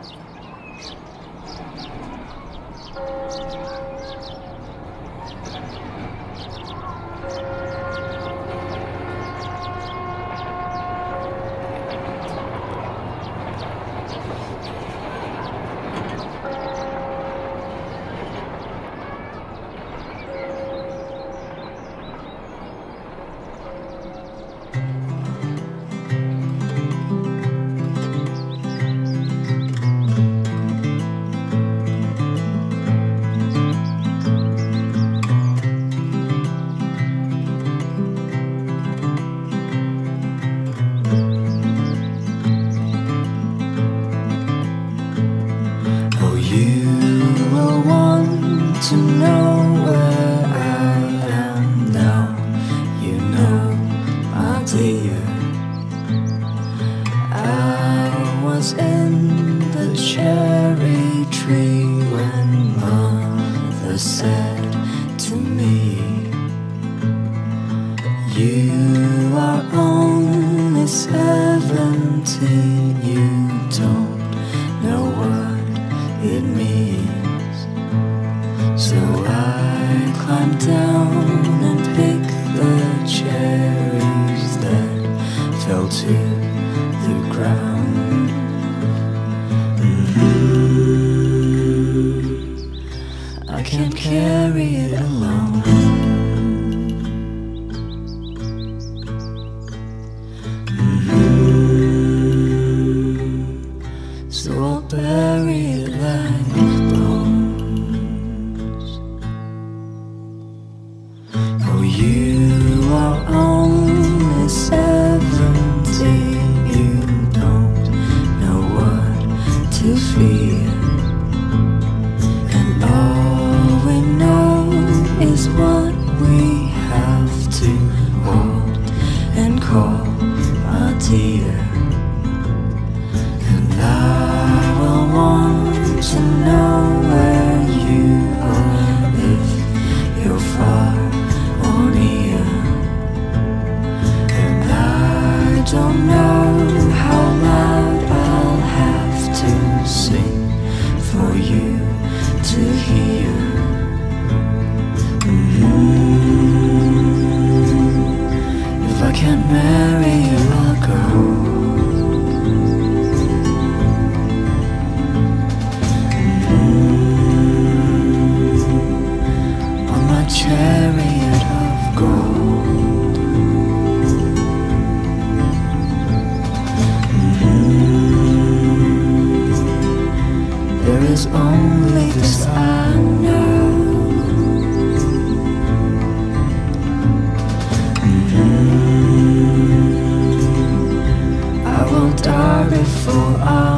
To know where I am now, you know, my dear. I was in the cherry tree when Mother said to me, you are only 17, you don't know what it means. So I climbed down and picked the cherries that fell to the ground. I can't carry it alone. So I'll bury it like bones. Oh, you are only 17, you don't know what to fear. And all we know is what we have to hold and call our dear. And I will want to know where you are if you're far or near. And I don't know how loud I'll have to sing for you to hear. If I can't marry you, I'll go. Chariot of gold. There is only this I know. I will die before I